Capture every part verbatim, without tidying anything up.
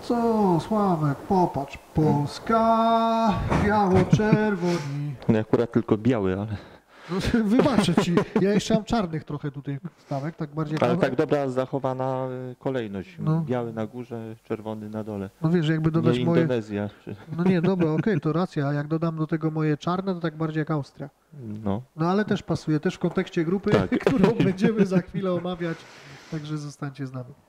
co, Sławek, popatrz, Polska, biało-czerwoni. No akurat tylko biały, ale... No, wybaczę ci, ja jeszcze mam czarnych trochę tutaj stawek, tak bardziej... Ale tak dobra zachowana kolejność. No. Biały na górze, czerwony na dole. No wiesz, jakby dodać Nie moje... Indonezja. No nie, dobra, okej, okay, to racja, a jak dodam do tego moje czarne, to tak bardziej jak Austria. No. No ale też pasuje, też w kontekście grupy, Tak. którą będziemy za chwilę omawiać, także zostańcie z nami.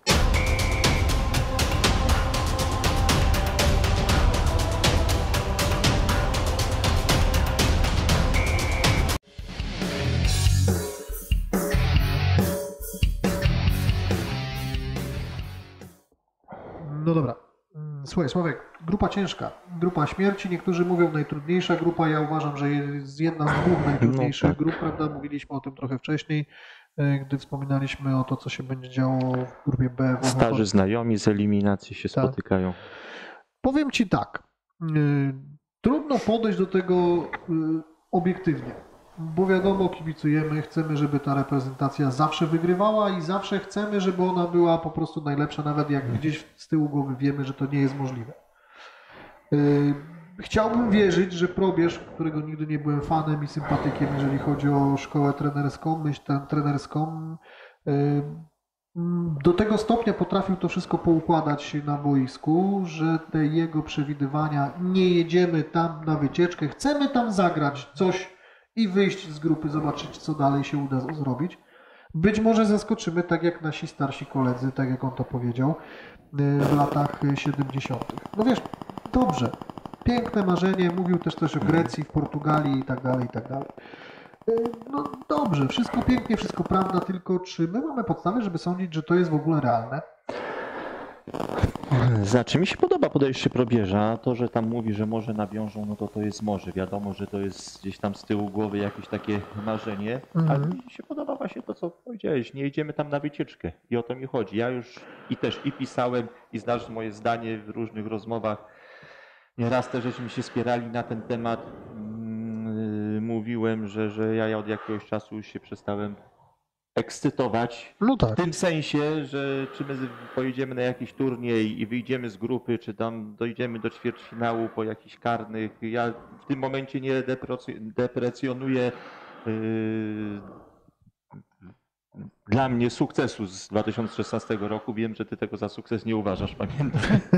No dobra. Słuchaj, Sławek, grupa ciężka, grupa śmierci, niektórzy mówią najtrudniejsza grupa, ja uważam, że jest jedna z dwóch najtrudniejszych no tak. grup, prawda? Mówiliśmy o tym trochę wcześniej, gdy wspominaliśmy o to, co się będzie działo w grupie B. W Starzy znajomi z eliminacji się tak. spotykają. Powiem Ci tak, trudno podejść do tego obiektywnie, bo wiadomo, kibicujemy, chcemy, żeby ta reprezentacja zawsze wygrywała i zawsze chcemy, żeby ona była po prostu najlepsza, nawet jak gdzieś z tyłu głowy wiemy, że to nie jest możliwe. Chciałbym wierzyć, że Probierz, którego nigdy nie byłem fanem i sympatykiem, jeżeli chodzi o szkołę trenerską, myśl trenerską, do tego stopnia potrafił to wszystko poukładać na boisku, że te jego przewidywania, nie jedziemy tam na wycieczkę, chcemy tam zagrać coś i wyjść z grupy, zobaczyć, co dalej się uda zrobić. Być może zaskoczymy, tak jak nasi starsi koledzy, tak jak on to powiedział, w latach siedemdziesiątych. No wiesz, dobrze, piękne marzenie, mówił też coś o Grecji, w Portugalii i tak dalej, i tak dalej. No dobrze, wszystko pięknie, wszystko prawda, tylko czy my mamy podstawy, żeby sądzić, że to jest w ogóle realne? Znaczy, mi się podoba podejście Probierza. To, że tam mówi, że może nawiążą, no to to jest może. Wiadomo, że to jest gdzieś tam z tyłu głowy jakieś takie marzenie, mhm. ale mi się podoba właśnie to, co powiedziałeś. Nie jedziemy tam na wycieczkę i o to mi chodzi. Ja już i też i pisałem, i znasz moje zdanie w różnych rozmowach. Nieraz też żeśmy się spierali na ten temat. Mówiłem, że, że ja od jakiegoś czasu już się przestałem ekscytować, no tak. w tym sensie, że czy my pojedziemy na jakiś turniej i wyjdziemy z grupy, czy tam dojdziemy do ćwierćfinału po jakichś karnych. Ja w tym momencie nie deprecjonuję yy, dla mnie sukcesu z dwa tysiące szesnastego roku. Wiem, że ty tego za sukces nie uważasz, pamiętam.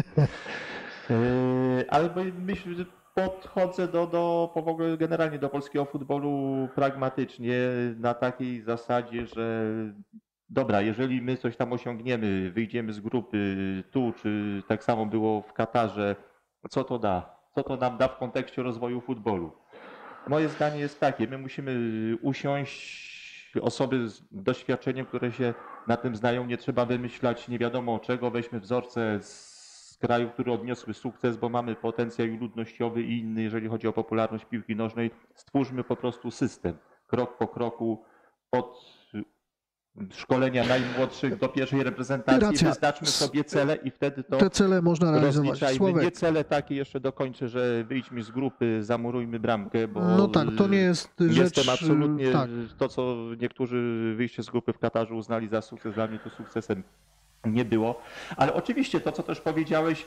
yy, ale myślę, że podchodzę do, do, w ogóle generalnie do polskiego futbolu pragmatycznie, na takiej zasadzie, że dobra, jeżeli my coś tam osiągniemy, wyjdziemy z grupy tu, czy tak samo było w Katarze, co to da? Co to nam da w kontekście rozwoju futbolu? Moje zdanie jest takie, my musimy usiąść, osoby z doświadczeniem, które się na tym znają, nie trzeba wymyślać nie wiadomo czego, weźmy wzorce z z krajów, które odniosły sukces, bo mamy potencjał ludnościowy i inny, jeżeli chodzi o popularność piłki nożnej. Stwórzmy po prostu system, krok po kroku, od szkolenia najmłodszych do pierwszej reprezentacji, wyznaczmy sobie cele i wtedy to te cele można realizować. Nie cele takie, jeszcze dokończę, że wyjdźmy z grupy, zamurujmy bramkę, bo no tak, to nie jest rzecz... Jestem absolutnie, tak. to co niektórzy wyjście z grupy w Katarze uznali za sukces, dla mnie to sukcesem nie było, ale oczywiście to, co też powiedziałeś,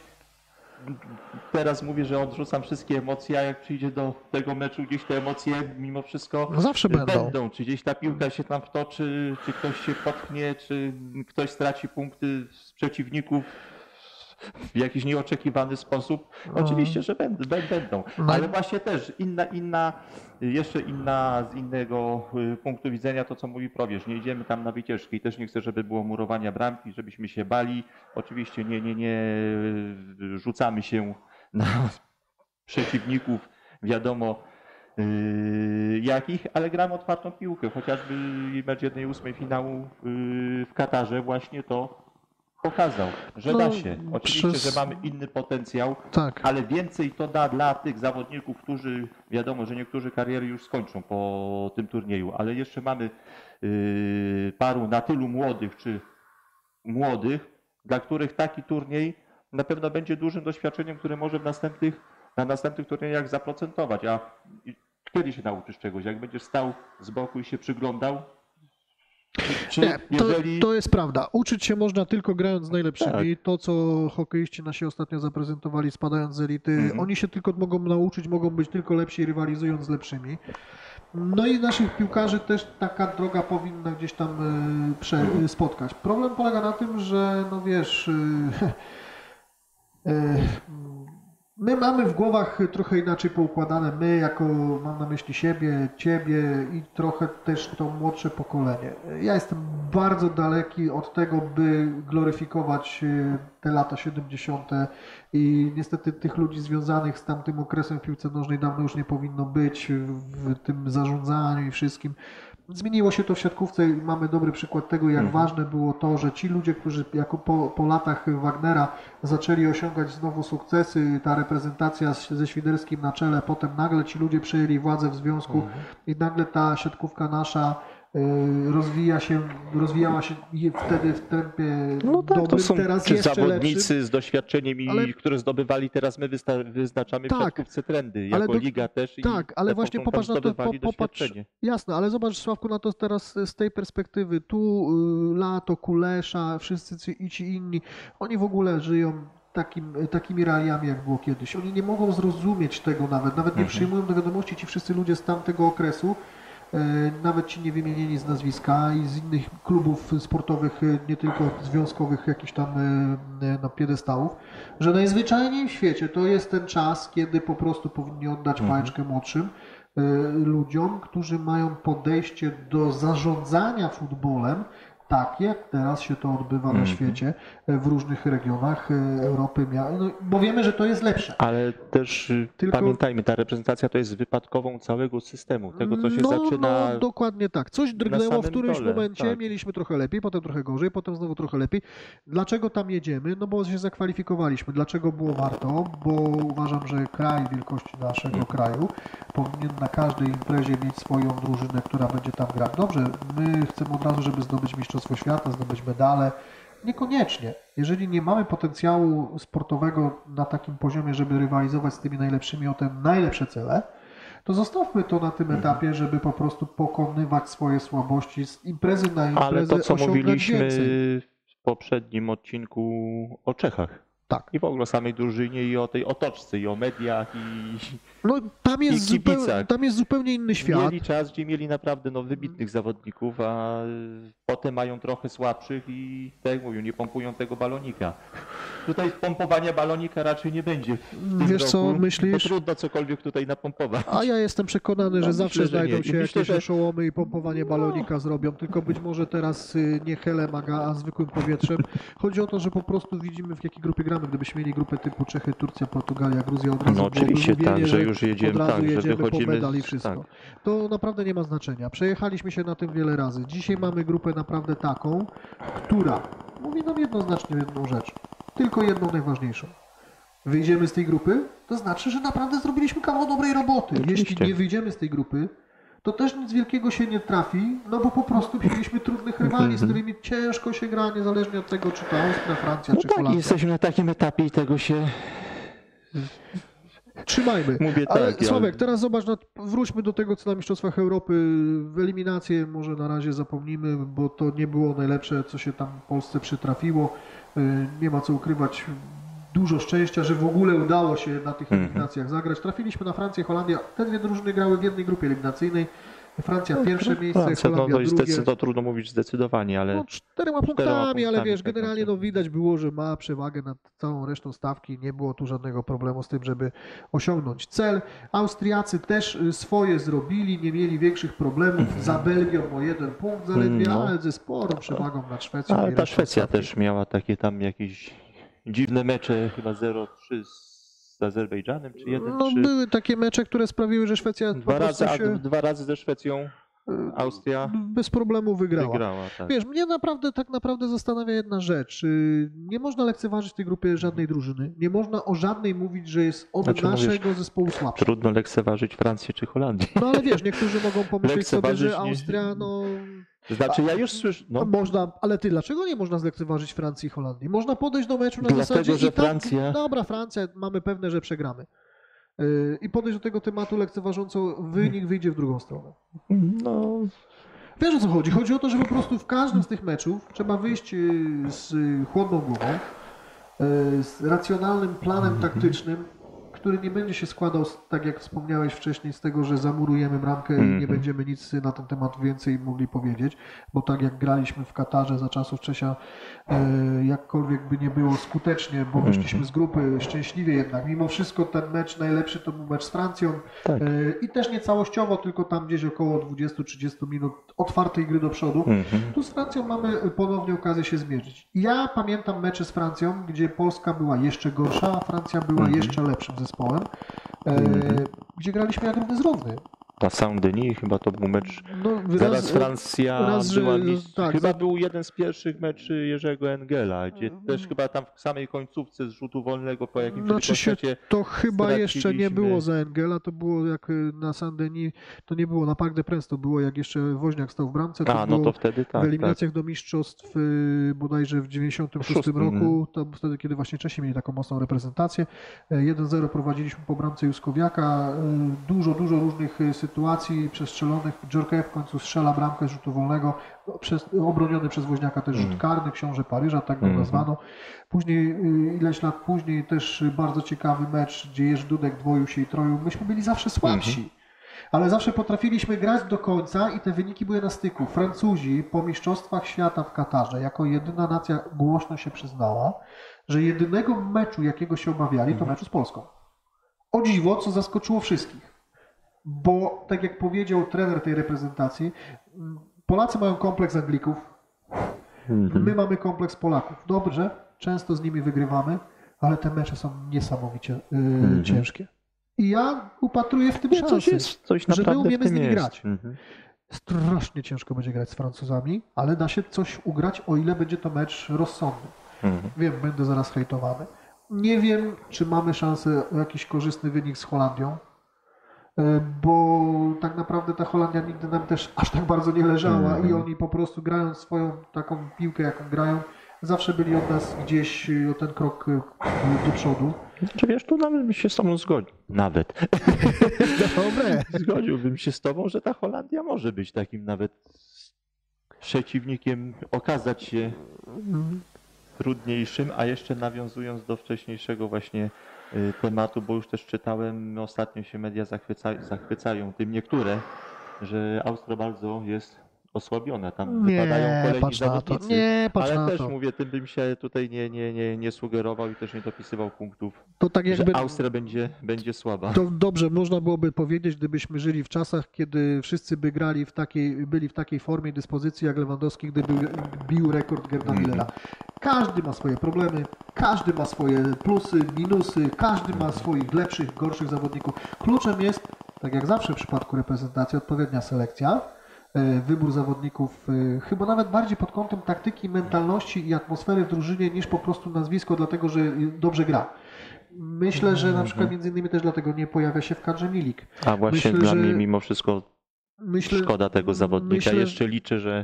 teraz mówię, że odrzucam wszystkie emocje, a jak przyjdzie do tego meczu, gdzieś te emocje mimo wszystko no zawsze będą. będą. Czy gdzieś ta piłka się tam wtoczy, czy ktoś się potknie, czy ktoś straci punkty z przeciwników w jakiś nieoczekiwany sposób. No. Oczywiście, że będą, będą. No. Ale właśnie też inna, inna, jeszcze inna z innego punktu widzenia to, co mówi Probierz. Nie idziemy tam na wycieczkę i też nie chcę, żeby było murowania bramki, żebyśmy się bali. Oczywiście nie, nie, nie rzucamy się na przeciwników, wiadomo yy, jakich, ale gramy otwartą piłkę. Chociażby mecz jednej ósmej finału yy, w Katarze właśnie to pokazał, że no, da się. Oczywiście, przez... że mamy inny potencjał, tak. ale więcej to da dla tych zawodników, którzy, wiadomo, że niektórzy kariery już skończą po tym turnieju, ale jeszcze mamy yy, paru na tylu młodych, czy młodych, dla których taki turniej na pewno będzie dużym doświadczeniem, które może w następnych, na następnych turniejach zaprocentować. A kiedy się nauczysz czegoś? Jak będziesz stał z boku i się przyglądał, Czy Nie, to, jeżeli... to jest prawda. Uczyć się można tylko grając z najlepszymi. Tak. To, co hokeiści nasi ostatnio zaprezentowali, spadając z elity, Mhm. oni się tylko mogą nauczyć, mogą być tylko lepsi, rywalizując z lepszymi. No i naszych piłkarzy też taka droga powinna gdzieś tam y, prze, y, spotkać. Problem polega na tym, że no wiesz, y, y, my mamy w głowach trochę inaczej poukładane, my jako, mam na myśli siebie, ciebie i trochę też to młodsze pokolenie. Ja jestem bardzo daleki od tego, by gloryfikować y, te lata siedemdziesiąte i niestety tych ludzi związanych z tamtym okresem w piłce nożnej dawno już nie powinno być w tym zarządzaniu i wszystkim. Zmieniło się to w siatkówce i mamy dobry przykład tego, jak Mhm. ważne było to, że ci ludzie, którzy jako po, po latach Wagnera zaczęli osiągać znowu sukcesy, ta reprezentacja z- ze Świderskim na czele, potem nagle ci ludzie przejęli władzę w związku Mhm. i nagle ta siatkówka nasza y, rozwija się, rozwijała się i wtedy w tempie No tak, dobrym, to są teraz czy jeszcze zawodnicy lepszym. z doświadczeniem, i, Ale- które zdobywali, teraz my wysta- wyznaczamy Tak, w siatkówce trendy, ale jako do- liga też. tak, i ale te właśnie potem popatrz na to, zdobywali po- popatrz, doświadczenie. jasne, ale zobacz Sławku na to teraz z tej perspektywy, tu y, Lato, Kulesza, wszyscy ci, i ci inni, oni w ogóle żyją takim, takimi realiami, jak było kiedyś. Oni nie mogą zrozumieć tego nawet, nawet nie Mhm. przyjmują do wiadomości ci wszyscy ludzie z tamtego okresu, e, nawet ci niewymienieni z nazwiska i z innych klubów sportowych, e, nie tylko związkowych, jakichś tam e, e, no, piedestałów, że najzwyczajniej w świecie to jest ten czas, kiedy po prostu powinni oddać Mhm. pałeczkę młodszym e, ludziom, którzy mają podejście do zarządzania futbolem tak, jak teraz się to odbywa na Mhm. świecie, e, w różnych regionach e, Europy, mia- no, bo wiemy, że to jest lepsze. Ale też y, Tylko- pamiętajmy, ta reprezentacja to jest wypadkową całego systemu, tego co się no, zaczyna. No, dokładnie tak. Coś drgnęło w samym którymś dole, momencie, tak. mieliśmy trochę lepiej, potem trochę gorzej, potem znowu trochę lepiej. Dlaczego tam jedziemy? No bo się zakwalifikowaliśmy. Dlaczego było warto? Bo uważam, że kraj wielkości naszego kraju powinien na każdej imprezie mieć swoją drużynę, która będzie tam grać. Dobrze, my chcemy od razu, żeby zdobyć Mistrzostwo Świata, zdobyć medale. Niekoniecznie. Jeżeli nie mamy potencjału sportowego na takim poziomie, żeby rywalizować z tymi najlepszymi o te najlepsze cele, to zostawmy to na tym etapie, żeby po prostu pokonywać swoje słabości z imprezy na imprezę, Ale to co osiągać mówiliśmy więcej. w poprzednim odcinku o Czechach. Tak. I w ogóle o samej drużynie, i o tej otoczce, i o mediach, i No, tam, jest I kibicach. zupełnie, tam jest zupełnie inny świat. mieli czas, gdzie mieli naprawdę no, wybitnych zawodników, a y, potem mają trochę słabszych i tak jak mówią, nie pompują tego balonika. Tutaj pompowania balonika raczej nie będzie w tym Wiesz roku. co, myślisz? To trudno cokolwiek tutaj napompować. A ja jestem przekonany, że No, zawsze myślę, że znajdą nie. I się myślę, jakieś że- oszołomy i pompowanie balonika zrobią, tylko być może teraz y, nie helem, a, ga- a zwykłym powietrzem. Chodzi o to, że po prostu widzimy, w jakiej grupie gramy. Gdybyśmy mieli grupę typu Czechy, Turcja, Portugalia, Gruzja, od razu No byłoby oczywiście mówienie, tak, że już jedziemy, od razu tak, że jedziemy po wychodzimy medal i z- wszystko. tak. To naprawdę nie ma znaczenia. Przejechaliśmy się na tym wiele razy. Dzisiaj mamy grupę naprawdę taką, która mówi nam jednoznacznie jedną rzecz. Tylko jedną najważniejszą. Wyjdziemy z tej grupy, to znaczy, że naprawdę zrobiliśmy kawał dobrej roboty. Oczywiście. Jeśli nie wyjdziemy z tej grupy, to też nic wielkiego się nie trafi, no bo po prostu mieliśmy trudnych rywali, z którymi ciężko się gra, niezależnie od tego, czy to Austria, Francja, No czy tak, Holandia. jesteśmy na takim etapie i tego się Trzymajmy. mówię Ale tak. ja- Sławek, teraz zobacz, na, wróćmy do tego, co na Mistrzostwach Europy. W eliminację może na razie zapomnimy, bo to nie było najlepsze, co się tam w Polsce przytrafiło. Y, Nie ma co ukrywać. Dużo szczęścia, że w ogóle udało się na tych Mhm. eliminacjach zagrać. Trafiliśmy na Francję, Holandię. Te dwie drużyny grały w jednej grupie eliminacyjnej. Francja pierwsze miejsce, Francja, no, Holandia no, i drugie. zdecy- to trudno mówić zdecydowanie, ale No, czterema punktami, ale punktami, wiesz, tak generalnie naprawdę. no, widać było, że ma przewagę nad całą resztą stawki. Nie było tu żadnego problemu z tym, żeby osiągnąć cel. Austriacy też y, swoje zrobili, nie mieli większych problemów. Za Belgią o jeden punkt zaledwie, No. ale ze sporą przewagą nad Szwecją. ale i ta resztą Szwecja stawki. też miała takie tam jakieś dziwne mecze, chyba zero trzy z Azerbejdżanem, czy jeden No, trzy. były takie mecze, które sprawiły, że Szwecja po Dwa prostu razy, a się dwa razy ze Szwecją y, Austria bez problemu wygrała. wygrała. Tak. Wiesz, mnie naprawdę tak naprawdę zastanawia jedna rzecz. Yy, Nie można lekceważyć w tej grupie żadnej drużyny. Nie można o żadnej mówić, że jest od Znaczy, naszego zespołu słabsza. Trudno lekceważyć Francję czy Holandię. No ale wiesz, niektórzy mogą pomyśleć sobie, Lekceważyć że nie- Austria, no, Znaczy ja już słyszę, no no, można, ale ty, dlaczego nie można zlekceważyć Francji i Holandii? Można podejść do meczu na Dlatego, zasadzie że i tak, Francja- dobra, Francja, mamy pewne, że przegramy. Yy, I podejść do tego tematu lekceważąco, wynik wyjdzie w drugą stronę. no Wiesz o co chodzi? Chodzi o to, że po prostu w każdym z tych meczów trzeba wyjść y, z chłodną głową, y, z racjonalnym planem taktycznym, który nie będzie się składał, z- tak jak wspomniałeś wcześniej, z tego, że zamurujemy bramkę i nie Mhm. będziemy nic na ten temat więcej mogli powiedzieć, bo tak jak graliśmy w Katarze za czasów Czesia, e, jakkolwiek by nie było skutecznie, bo wyszliśmy z grupy szczęśliwie jednak. Mimo wszystko ten mecz najlepszy to był mecz z Francją Tak. e, i też nie całościowo, tylko tam gdzieś około dwadzieścia trzydzieści minut otwartej gry do przodu. Mhm. Tu z Francją mamy ponownie okazję się zmierzyć. Ja pamiętam mecze z Francją, gdzie Polska była jeszcze gorsza, a Francja była Mhm. jeszcze lepszym zespołem, e, Mhm. gdzie graliśmy jak równy z równy. Na Saint-Denis chyba to był mecz. No, Zaraz Francja raz, że- była mistrz... tak, Chyba za- był jeden z pierwszych meczy Jerzego Engela, gdzie Mhm. też chyba tam w samej końcówce z rzutu wolnego po jakimś Znaczy się, tylko to chyba jeszcze nie straciliśmy- było za Engela, to było jak y, na Saint-Denis, to nie było na Parc des Princes, to było jak jeszcze Woźniak stał w bramce, to A, było no to wtedy tak. w tak. eliminacjach do mistrzostw y, bodajże w dziewięćdziesiątym szóstym Szóstym, roku, to wtedy, kiedy właśnie Czesi mieli taką mocną reprezentację. E, jeden zero prowadziliśmy po bramce Juskowiaka, y, dużo, dużo różnych y, sytuacji przestrzelonych. Dżorkaeff w końcu strzela bramkę z rzutu wolnego, no, przez, obroniony przez Woźniaka też rzut Mhm. karny, książę Paryża, tak go Mhm. nazwano. Później, y, ileś lat później, też y, bardzo ciekawy mecz, gdzie Jerzy Dudek dwoił się i troił. Myśmy byli zawsze słabsi, ale zawsze potrafiliśmy grać do końca i te wyniki były na styku. Francuzi po Mistrzostwach Świata w Katarze, jako jedyna nacja głośno się przyznała, że jedynego meczu, jakiego się obawiali, to meczu z Polską. O dziwo, co zaskoczyło wszystkich. Bo, tak jak powiedział trener tej reprezentacji, m, Polacy mają kompleks Anglików, Mhm. my mamy kompleks Polaków. Dobrze, często z nimi wygrywamy, ale te mecze są niesamowicie y, Mhm. ciężkie. I ja upatruję w tym Nie, szansy, coś jest, coś że my naprawdę w umiemy z tym nimi jest. grać. Mhm. Strasznie ciężko będzie grać z Francuzami, ale da się coś ugrać, o ile będzie to mecz rozsądny. Mhm. Wiem, będę zaraz hejtowany. Nie wiem, czy mamy szansę o jakiś korzystny wynik z Holandią, e, bo tak naprawdę ta Holandia nigdy nam też aż tak bardzo nie leżała Mhm. i oni po prostu grając swoją taką piłkę, jaką grają, zawsze byli od nas gdzieś e, o ten krok e, do przodu. Czy wiesz, tu nawet bym się z tobą zgodził. Nawet. Dobre. Zgodziłbym się z tobą, że ta Holandia może być takim nawet przeciwnikiem, okazać się trudniejszym, a jeszcze nawiązując do wcześniejszego właśnie y, tematu, bo już też czytałem, ostatnio się media zachwyca, zachwycają tym niektóre, że Austria bardzo jest osłabiona, tam wypadają Nie, kolejni patrz na to. zawodnicy. Nie, patrz Ale na też to. mówię, tym bym się tutaj nie, nie, nie, nie sugerował i też nie dopisywał punktów, To tak jakby... że Austria będzie, będzie słaba. To dobrze, można byłoby powiedzieć, gdybyśmy żyli w czasach, kiedy wszyscy by grali w takiej, byli w takiej formie dyspozycji jak Lewandowski, gdyby bił rekord Gerda Mhm. Millera. Każdy ma swoje problemy, każdy ma swoje plusy, minusy, każdy ma swoich lepszych, gorszych zawodników. Kluczem jest, tak jak zawsze w przypadku reprezentacji, odpowiednia selekcja, e, wybór zawodników, e, chyba nawet bardziej pod kątem taktyki, mentalności i atmosfery w drużynie niż po prostu nazwisko, dlatego że dobrze gra. Myślę, że na przykład między innymi też dlatego nie pojawia się w kadrze Milik. A właśnie Myślę, dla że- mnie mimo wszystko Myślę, szkoda tego zawodnika. myślę, Jeszcze liczę, że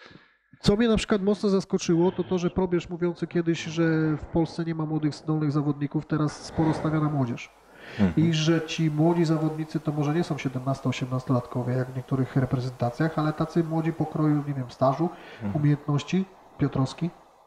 Co mnie na przykład mocno zaskoczyło, to to, że Probierz mówiący kiedyś, że w Polsce nie ma młodych, zdolnych zawodników, teraz sporo stawia na młodzież. Mhm. I że ci młodzi zawodnicy to może nie są siedemnasto-osiemnastolatkowie jak w niektórych reprezentacjach, ale tacy młodzi pokroju, nie wiem, stażu, umiejętności. Piotrowski.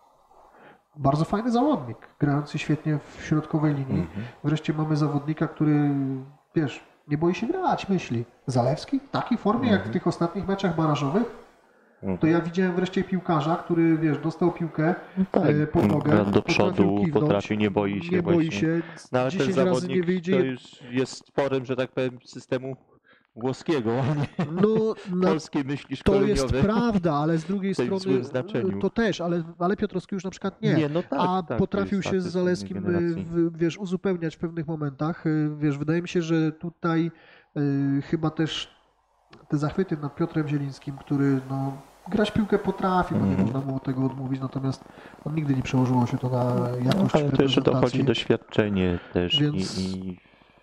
Bardzo fajny zawodnik, grający świetnie w środkowej linii. Mhm. Wreszcie mamy zawodnika, który, wiesz, nie boi się grać, myśli. Zalewski w takiej formie jak w tych ostatnich meczach barażowych. To ja widziałem wreszcie piłkarza, który, wiesz, dostał piłkę tak, e, pod nogę, gra do potrafił przodu, kiwnąć, potrafi, nie boi się nie boi właśnie. się, No, ale ten dziesięć razy nie zawodnik wyjdzie. to już jest sporem, że tak powiem, systemu włoskiego, a nie No, na, polskiej myśli to jest szkoleniowej. prawda, ale z drugiej W tym strony złym znaczeniu. to też, ale, ale Piotrowski już na przykład nie. Nie, no tak, A tak, to potrafił jest się z artyst Zaleskim, innej generacji. w, wiesz, uzupełniać w pewnych momentach. Y, Wiesz, wydaje mi się, że tutaj y, chyba też te zachwyty nad Piotrem Zielińskim, który no, grać piłkę potrafi, no nie Mhm. można mu tego odmówić, natomiast on nigdy nie przełożyło się to na No, jakość ale to jeszcze dochodzi reprezentacji. doświadczenie też Więc- i, i...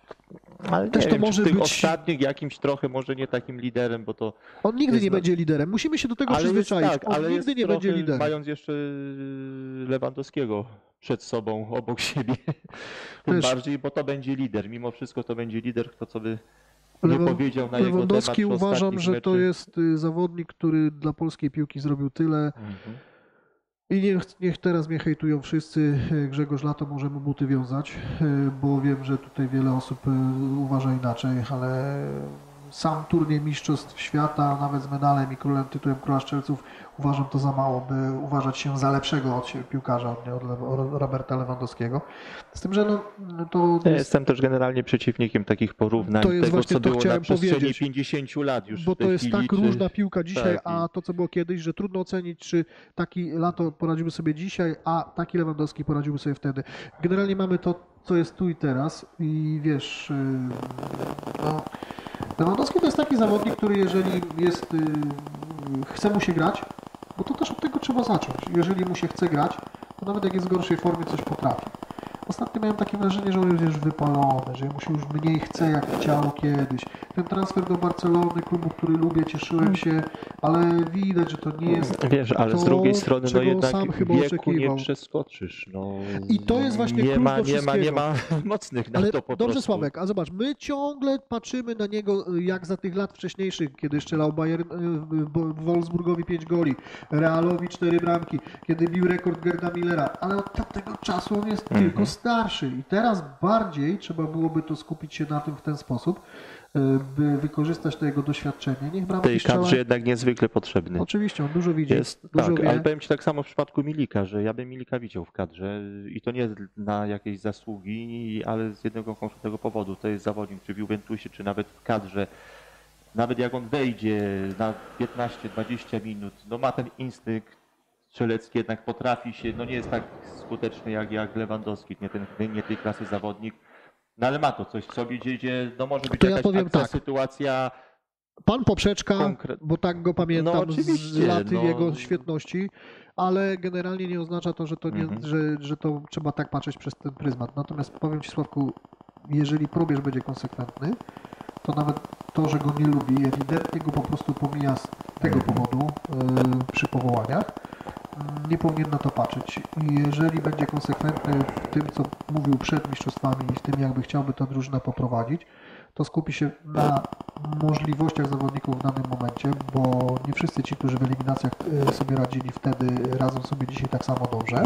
Ale Też nie to wiem, może czy w tych być- ostatnich jakimś trochę może nie takim liderem, bo to On nigdy jest nie na- będzie liderem. Musimy się do tego ale jest, przyzwyczaić. tak, On ale nigdy jest nie trochę, będzie liderem. mając jeszcze Lewandowskiego przed sobą, obok siebie. Tym Też. bardziej, bo to będzie lider. Mimo wszystko to będzie lider, kto co by nie Lewan- powiedział na jego temat. Lewandowski w uważam, ostatnich że to meczach. jest y, zawodnik, który dla polskiej piłki zrobił tyle Mhm. i niech, niech teraz mnie hejtują wszyscy. y, Grzegorz Lato może mu buty wiązać, y, bo wiem, że tutaj wiele osób y, uważa inaczej, ale sam turniej Mistrzostw Świata, nawet z medalem i królem, tytułem Króla Strzelców, uważam to za mało, by uważać się za lepszego od siebie piłkarza, od, od, Lew- od Roberta Lewandowskiego. Z tym, że no, to Ja jest, jestem też generalnie przeciwnikiem takich porównań, To jest tego właśnie co to było na chciałem przestrzeni powiedzieć. pięćdziesięciu lat już bo w tej to jest chwili, tak czy... różna piłka dzisiaj, tak, i- a to co było kiedyś, że trudno ocenić, czy taki Lato poradziłby sobie dzisiaj, a taki Lewandowski poradziłby sobie wtedy. Generalnie mamy to, co jest tu i teraz i wiesz, yy, no, Lewandowski to jest taki zawodnik, który jeżeli jest, yy, chce mu się grać, bo to też od tego trzeba zacząć. Jeżeli mu się chce grać, to nawet jak jest w gorszej formie, coś potrafi. Ostatnio miałem takie wrażenie, że on jest już wypalony, że mu się już mniej chce, jak chciało kiedyś. Ten transfer do Barcelony, klubu, który lubię, cieszyłem się, ale widać, że to nie jest Wiesz, ale to, z drugiej strony no czego jednak sam chyba wieku oczekiwał. nie przeskoczysz. No, I to jest właśnie nie klucz ma, do nie ma, nie wszystkiego. ma mocnych na Ale to po dobrze, prostu. Sławek, a zobacz, my ciągle patrzymy na niego jak za tych lat wcześniejszych, kiedy strzelał Bayern, y, Bo- Wolfsburgowi pięć goli, Realowi cztery bramki, kiedy bił rekord Gerda Millera, ale od tamtego czasu on jest Mhm. tylko starszy i teraz bardziej trzeba byłoby to skupić się na tym w ten sposób, y, by wykorzystać to jego doświadczenie. Niech W bramki tej strzela. kadrze jednak niezwykle potrzebny. Oczywiście, on dużo widzi, Jest, dużo tak, wie. ale powiem Ci tak samo w przypadku Milika, że ja bym Milika widział w kadrze i to nie na jakieś zasługi, ale z jednego konkretnego powodu. To jest zawodnik, czy w Juventusie, czy nawet w kadrze. Nawet jak on wejdzie na piętnaście dwadzieścia minut, no ma ten instynkt strzelecki, jednak potrafi się, no nie jest tak skuteczny jak, jak Lewandowski, nie, ten, nie tej klasy zawodnik, no ale ma to coś w sobie, gdzie, gdzie no może być To ja jakaś powiem akcja, tak. sytuacja. Pan Poprzeczka, Konkret- bo tak go pamiętam No z oczywiście, lat no. jego świetności, ale generalnie nie oznacza to, że to, nie, Mhm. że, że to trzeba tak patrzeć przez ten pryzmat. Natomiast powiem Ci, Sławku, jeżeli probierz będzie konsekwentny, to nawet to, że go nie lubi, ewidentnie go po prostu pomija z tego powodu yy, przy powołaniach, yy, nie powinien na to patrzeć. I jeżeli będzie konsekwentny w tym, co mówił przed mistrzostwami i w tym, jakby chciałby tę drużynę poprowadzić, to skupi się na możliwościach zawodników w danym momencie, bo nie wszyscy ci, którzy w eliminacjach y, sobie radzili wtedy, radzą sobie dzisiaj tak samo dobrze.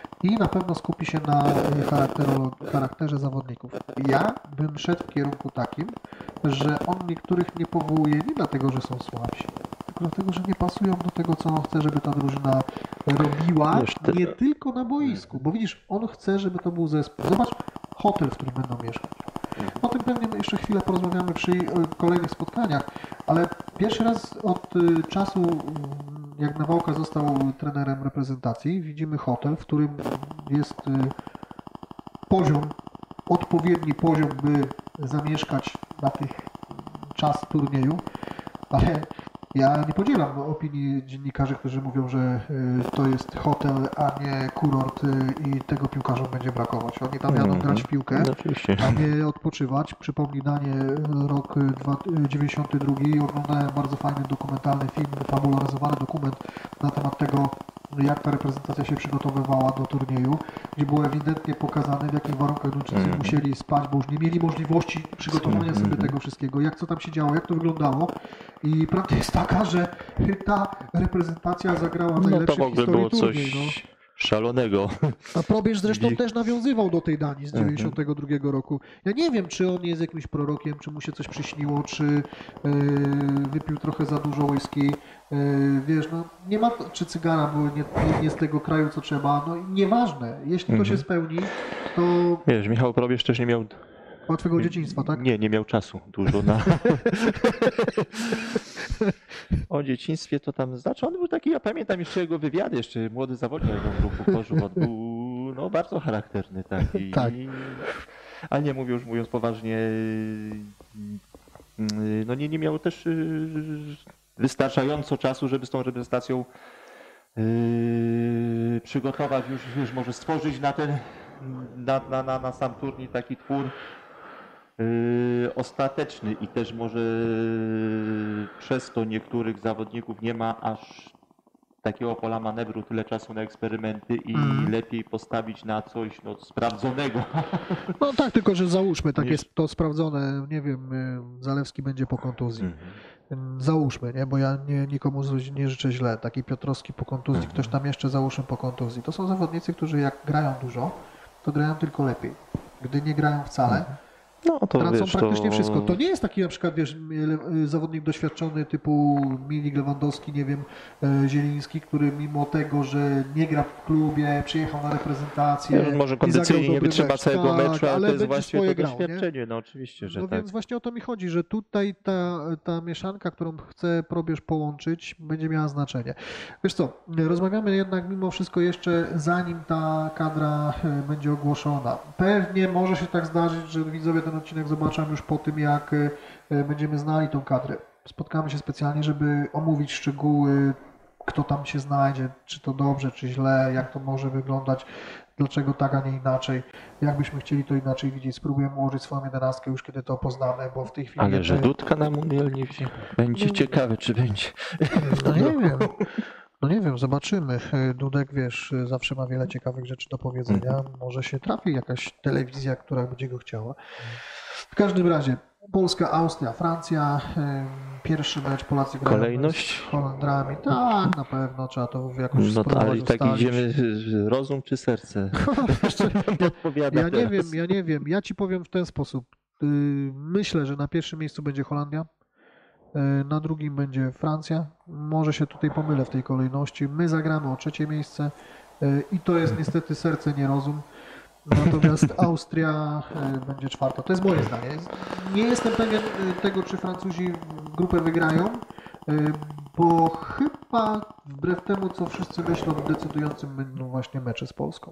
I na pewno skupi się na y, charakterolo- charakterze zawodników. Ja bym szedł w kierunku takim, że on niektórych nie powołuje nie dlatego, że są słabsi, tylko dlatego, że nie pasują do tego, co on chce, żeby ta drużyna robiła, Wiesz, ty- nie tylko na boisku. Bo widzisz, on chce, żeby to był zespół. Zobacz, hotel, w którym będą mieszkać. O tym pewnie jeszcze chwilę porozmawiamy przy y, kolejnych spotkaniach, ale pierwszy raz od y, czasu, y, jak Nawałka został trenerem reprezentacji, widzimy hotel, w którym jest y, poziom, odpowiedni poziom, by zamieszkać na tych czas turnieju, ale ja nie podzielam opinii dziennikarzy, którzy mówią, że y, to jest hotel, a nie kurort y, i tego piłkarzom będzie brakować. Oni tam jadą grać w piłkę, No, oczywiście. a nie odpoczywać. Przypomnij Danie, rok dziewięćdziesiąty drugi. Oglądałem bardzo fajny dokumentalny film, fabularyzowany dokument na temat tego, jak ta reprezentacja się przygotowywała do turnieju, gdzie było ewidentnie pokazane, w jakich warunkach Duńczycy Mhm. musieli spać, bo już nie mieli możliwości przygotowania sobie Mhm. tego wszystkiego, jak co tam się działo, jak to wyglądało. I prawda jest taka, że ta reprezentacja zagrała No to najlepszy w w ogóle historii było turniej. No. coś szalonego. A Probierz zresztą Ich- też nawiązywał do tej Danii z Mhm. dziewięćdziesiątego drugiego roku. Ja nie wiem, czy on jest jakimś prorokiem, czy mu się coś przyśniło, czy yy, wypił trochę za dużo whisky. Yy, wiesz, no nie ma, czy cygara były nie, nie, nie z tego kraju, co trzeba. No nieważne. Jeśli to Mhm. się spełni, to Wiesz, Michał Probierz też nie miał... łatwego dzieciństwa, tak? Nie, nie miał czasu dużo na... O dzieciństwie to tam... Znaczy on był taki, ja pamiętam jeszcze jego wywiady, jeszcze młody zawodnik w ruchu Chorzów, on był no, bardzo charakterny taki. Tak. A nie mówię już mówiąc poważnie, no nie, nie miał też y, wystarczająco czasu, żeby z tą reprezentacją y, przygotować już, wiesz, może stworzyć na ten, na, na, na, na sam turniej taki twór y, ostateczny i też może przez to niektórych zawodników nie ma aż takiego pola manewru, tyle czasu na eksperymenty i Mhm. lepiej postawić na coś no, sprawdzonego. No tak, tylko że załóżmy, tak Niż- jest to sprawdzone, nie wiem, y, Zalewski będzie po kontuzji. Mhm. Załóżmy, nie? Bo ja nie, nikomu z- nie życzę źle. Taki Piotrowski po kontuzji, Mhm. ktoś tam jeszcze załóżmy po kontuzji. To są zawodnicy, którzy jak grają dużo, to grają tylko lepiej. Gdy nie grają wcale, No to tracą wiesz, praktycznie to... wszystko. To nie jest taki na przykład, wiesz, le- zawodnik doświadczony typu Milik Lewandowski, nie wiem, e, Zieliński, który mimo tego, że nie gra w klubie, przyjechał na reprezentację. Nie, może i kondycyjnie zagrał nie dobry wytrzyma mecz. całego Tak, meczu, ale, ale to jest będzie właśnie swoje to grał, nie? doświadczenie, no oczywiście, że No tak. więc właśnie o to mi chodzi, że tutaj ta, ta mieszanka, którą chce Probierz połączyć, będzie miała znaczenie. Wiesz co, rozmawiamy jednak mimo wszystko jeszcze zanim ta kadra e, będzie ogłoszona. Pewnie może się tak zdarzyć, że widzowie ten odcinek zobaczą już po tym, jak e, będziemy znali tą kadrę. Spotkamy się specjalnie, żeby omówić szczegóły, kto tam się znajdzie, czy to dobrze, czy źle, jak to może wyglądać, dlaczego tak, a nie inaczej. Jakbyśmy chcieli to inaczej widzieć, spróbujemy ułożyć swoją jedenastkę już kiedy to poznamy, bo w tej chwili... Ale że te- Dudka na mundial nie wziął. Będzie No. ciekawe, czy będzie. No nie wiem. No nie wiem, zobaczymy. Dudek, wiesz, zawsze ma wiele ciekawych rzeczy do powiedzenia. Może się trafi jakaś telewizja, która będzie go chciała. W każdym razie Polska, Austria, Francja. em, Pierwszy mecz Polacy grają Kolejność? z Holendrami. Tak, na pewno trzeba to jakoś No to, spróbować ale tak ustalić. idziemy, że rozum czy serce? Jeszcze- Odpowiada Ja nie teraz. wiem, ja nie wiem. Ja ci powiem w ten sposób. Y, Myślę, że na pierwszym miejscu będzie Holandia, y, na drugim będzie Francja. Może się tutaj pomylę w tej kolejności. My zagramy o trzecie miejsce y, i to jest niestety serce, nie rozum. Natomiast Austria y, będzie czwarta. To jest moje zdanie. Nie jestem pewien y, tego, czy Francuzi grupę wygrają, y, bo chyba wbrew temu, co wszyscy myślą, decydującym będą właśnie mecze z Polską.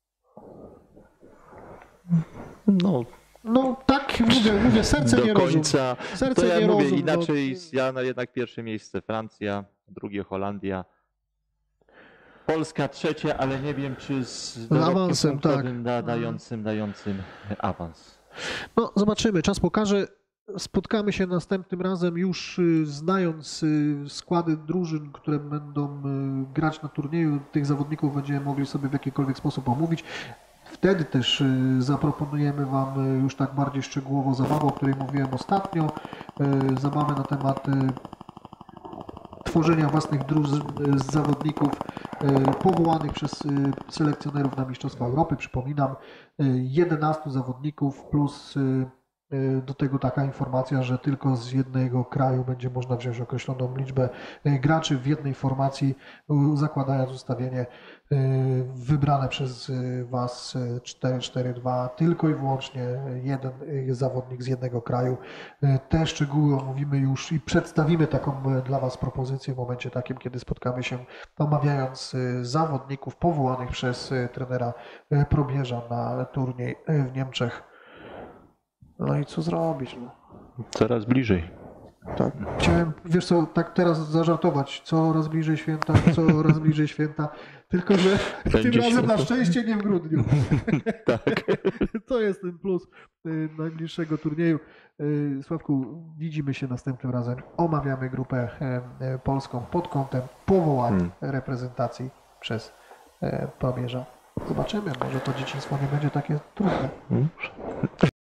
No, No tak, mówię, mówię serce nie do rozum. końca. Serce To ja nie mówię rozum. inaczej, no. ja na jednak pierwsze miejsce Francja, drugie Holandia. Polska trzecie, ale nie wiem, czy z dorobkiem awansem, punktowym tak. da, dającym, dającym awans. No zobaczymy, czas pokaże. Spotkamy się następnym razem już y, znając y, składy drużyn, które będą y, grać na turnieju. Tych zawodników będziemy mogli sobie w jakikolwiek sposób omówić. Wtedy też y, zaproponujemy Wam y, już tak bardziej szczegółowo zabawę, o której mówiłem ostatnio. Y, Zabawę na temat y, tworzenia własnych drużyn y, z zawodników y, powołanych przez y, selekcjonerów na Mistrzostwa Europy. Przypominam, y, jedenastu zawodników plus y, y, do tego taka informacja, że tylko z jednego kraju będzie można wziąć określoną liczbę y, graczy w jednej formacji, y, zakładając ustawienie y, wybrane przez y, Was y, cztery cztery dwa, tylko i wyłącznie jeden y, zawodnik z jednego kraju. Y, Te szczegóły omówimy już i przedstawimy taką y, dla Was propozycję w momencie takim, kiedy spotkamy się, omawiając y, zawodników powołanych przez y, trenera y, Probierza na turniej y, w Niemczech. No i co zrobić? No. Coraz bliżej. Tak. Chciałem, wiesz co, tak teraz zażartować, coraz bliżej święta, coraz bliżej święta, tylko że tym Będzie razem na święto. szczęście nie w grudniu. Tak. To jest ten plus y, najbliższego turnieju. Y, Sławku, widzimy się następnym razem. Omawiamy grupę y, y, polską pod kątem powołań Hmm. reprezentacji przez y, Probierza. Zobaczymy, może to dzieciństwo nie będzie takie trudne. Hmm.